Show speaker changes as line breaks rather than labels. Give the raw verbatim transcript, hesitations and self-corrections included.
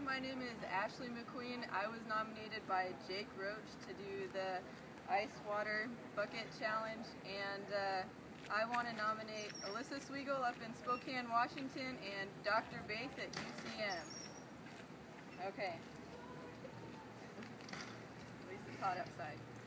my name is Ashlee McQueen. I was nominated by Jake Roach to do the Ice Water Bucket Challenge, and uh, I want to nominate Alyssa Sweigel up in Spokane, Washington, and Doctor Bates at U C M. Okay. At least it's hot outside.